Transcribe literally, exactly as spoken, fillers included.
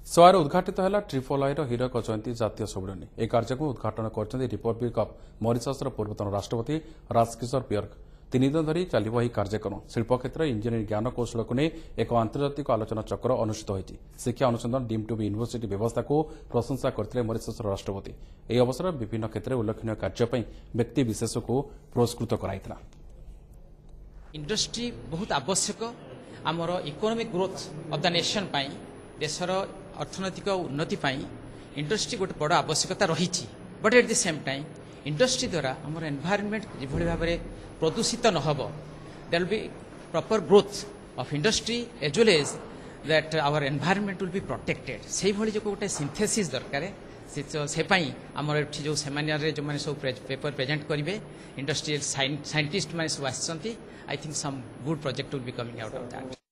सोयार उद्घाटित है triple I हीरक जयंती जातीय सम्मिलन यह कार्य को उद्घाटन कर रिपब्लिक अफ मॉरिशसर पूर्वतन राष्ट्रपति राजकिशोर पियर्क तीन दिन धरी चलिब यह कार्यक्रम शिल्प क्षेत्र इंजीनियरिंग ज्ञान कौशल को नहीं एक आंतर्जातिक आलोचना चक्र अनुष्ठित होती शिक्षा अनुसंधान डीम टू बी यूनिवर्सिटी व्यवस्था को प्रशंसा करते मॉरिशसर राष्ट्रपति यह अवसर विभिन्न क्षेत्र में उल्लेखनीय कार्य व्यक्ति विशेष को पुरस्कृत कराइथिला। इंडस्ट्री बहुत आवश्यक आमर economic growth of the nation पाई देशर अर्थनैतिक उन्नति पाई इंडस्ट्री गोटे बड़ आवश्यकता रही but at the same time industry द्वारा आमर एनवायरनमेंट जिभली भाव में प्रदूषित न हो there will be proper growth of industry as well as that our environment will be protected से भली जो गोटे सिंथेसिस दरकार से पाई आमर एठी जो सेमिनार रे जो माने सब पेपर प्रेजेंट करिवे इंडस्ट्रियल साइंटिस्ट माने सब आछंती I think some good project will be coming out of that.